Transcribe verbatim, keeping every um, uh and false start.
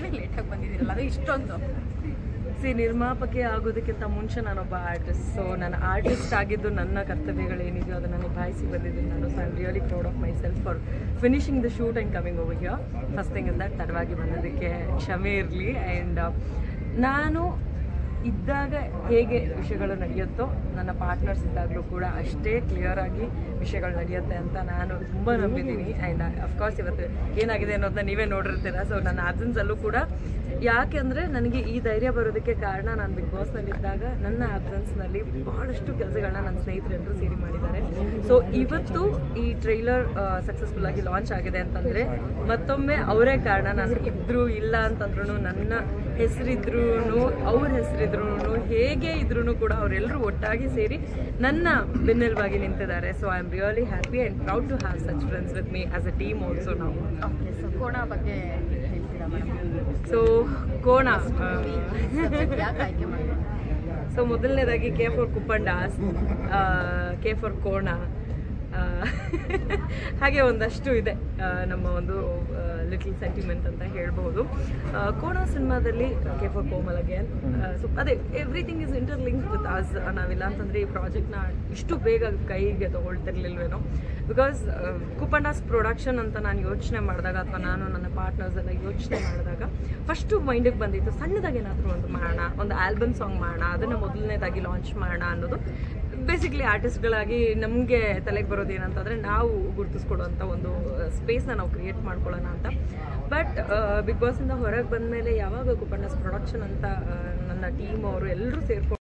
ತುಂಬಾ ಲೇಟಾಗಿ ಬಂದಿದ್ದೀರಲ್ಲ, ಅದು ಇಷ್ಟೊಂದು. ಸಿ ನಿರ್ಮಾಪಕಿ ಆಗೋದಕ್ಕಿಂತ ಮುಂಚೆ ನಾನೊಬ್ಬ ಆರ್ಟಿಸ್ಟ್. ಸೊ ನನ್ನ ಆರ್ಟಿಸ್ಟ್ ಆಗಿದ್ದು ನನ್ನ ಕರ್ತವ್ಯಗಳೇನಿದೆಯೋ ಅದನ್ನು ನಿಭಾಯಿಸಿ ಬಂದಿದ್ದೀನಿ ನಾನು. So I am really proud of my self for finishing the shoot and coming over here. First thing is that ತಡವಾಗಿ ಬಂದೋದಕ್ಕೆ ಕ್ಷಮೆ ಇರಲಿ. ಆ್ಯಂಡ್ ನಾನು ಇದ್ದಾಗ ಹೇಗೆ ವಿಷಯಗಳು ನಡೆಯುತ್ತೋ ನನ್ನ ಪಾರ್ಟ್ನರ್ಸ್ ಇದ್ದಾಗಲೂ ಕೂಡ ಅಷ್ಟೇ ಕ್ಲಿಯರಾಗಿ ವಿಷಯಗಳು ನಡೆಯುತ್ತೆ ಅಂತ ನಾನು ತುಂಬ ನಂಬಿದ್ದೀನಿ. ಆ್ಯಂಡ್ ಅಫ್ಕೋರ್ಸ್ ಇವತ್ತು ಏನಾಗಿದೆ ಅನ್ನೋದನ್ನ ನೀವೇ ನೋಡಿರ್ತೀರ. ಸೊ ನನ್ನ ಆಬ್ಸೆನ್ಸಲ್ಲೂ ಕೂಡ ಯಾಕೆ ಅಂದರೆ ನನಗೆ ಈ ಧೈರ್ಯ ಬರೋದಕ್ಕೆ ಕಾರಣ ನಾನು ಬಿಗ್ ಬಾಸ್ನಲ್ಲಿದ್ದಾಗ ನನ್ನ ಆಬ್ಸೆನ್ಸ್ನಲ್ಲಿ ಭಾಳಷ್ಟು ಕೆಲಸಗಳನ್ನ ನನ್ನ ಸ್ನೇಹಿತರೆಲ್ಲರೂ ಸೇರಿ ಮಾಡಿದ್ದಾರೆ. ಸೊ ಇವತ್ತು ಈ ಟ್ರೈಲರ್ ಸಕ್ಸಸ್ಫುಲ್ಲಾಗಿ ಲಾಂಚ್ ಆಗಿದೆ ಅಂತಂದರೆ ಮತ್ತೊಮ್ಮೆ ಅವರೇ ಕಾರಣ. ನಾನು ಇದ್ದರೂ ಇಲ್ಲ ಅಂತಂದ್ರೂ ನನ್ನ ಹೆಸರಿದ್ರೂ ಅವ್ರ ಹೆಸರಿದ್ರೂ ಹೇಗೆ ಇದ್ರೂ ಕೂಡ ಅವರೆಲ್ಲರೂ ಒಟ್ಟಾಗಿ ಸೇರಿ ನನ್ನ ಬೆನ್ನೆಲುಬಾಗಿ ನಿಂತಿದ್ದಾರೆ. So I am really happy and proud to have such friends with me as a team also ನಾವು. ಓಕೆ, ಸೊ ಕೋಣ ಬಗ್ಗೆ ಹೇಳ್ತೀರಾ ಮೇಡಮ್? ಸೊ ಕೋಣ ಯಾಕೆ ಆಯ್ಕೆ ಮಾಡಿದ್ರು? ಸೊ ಮೊದಲನೇದಾಗಿ K for Kuppandas, K for Kona, ಹಾಗೆ ಒಂದಷ್ಟು ಇದೆ ನಮ್ಮ ಒಂದು ಲಿಟಲ್ ಸೆಂಟಿಮೆಂಟ್ ಅಂತ ಹೇಳ್ಬೋದು. ಕೋಣ ಸಿನಿಮಾದಲ್ಲಿ K for Komal again. So ಅದೇ everything is interlink with us. ನಾವಿಲ್ಲ ಅಂತಂದರೆ ಈ ಪ್ರಾಜೆಕ್ಟ್ನ ಇಷ್ಟು ಬೇಗ ಕೈಗೆ ತೊಗೊಳ್ತಿರ್ಲಿಲ್ವೇನೋ. ಬಿಕಾಸ್ ಕುಪ್ಪಂಡಾಸ್ ಪ್ರೊಡಕ್ಷನ್ ಅಂತ ನಾನು ಯೋಚನೆ ಮಾಡಿದಾಗ ಅಥವಾ ನಾನು ನನ್ನ ಪಾರ್ಟ್ನರ್ಸ್ ಎಲ್ಲ ಯೋಚನೆ ಮಾಡಿದಾಗ ಫಸ್ಟು ಮೈಂಡಿಗೆ ಬಂದಿತ್ತು ಸಣ್ಣದಾಗಿ ಏನಾದರೂ ಒಂದು ಮಾಡೋಣ, ಒಂದು ಆಲ್ಬಮ್ ಸಾಂಗ್ ಮಾಡೋಣ, ಅದನ್ನು ಮೊದಲನೇದಾಗಿ ಲಾಂಚ್ ಮಾಡೋಣ ಅನ್ನೋದು. ಬೇಸಿಕ್ಲಿ ಆರ್ಟಿಸ್ಟ್ಗಳಾಗಿ ನಮಗೆ ತಲೆಗೆ ಬರೋದು ಏನಂತಂದರೆ ನಾವು ಗುರುತಿಸ್ಕೊಡುವಂಥ ಒಂದು ಸ್ಪೇಸ್ನ ನಾವು ಕ್ರಿಯೇಟ್ ಮಾಡ್ಕೊಳ್ಳೋಣ ಅಂತ. ಬಟ್ ಬಿಗ್ ಬಾಸಿಂದ ಹೊರಗೆ ಬಂದಮೇಲೆ ಯಾವಾಗ ಕುಪ್ಪಂಡಾಸ್ ಪ್ರೊಡಕ್ಷನ್ ಅಂತ ನನ್ನ ಟೀಮ್ ಅವರು ಎಲ್ಲರೂ ಸೇರ್ಕೊಂಡು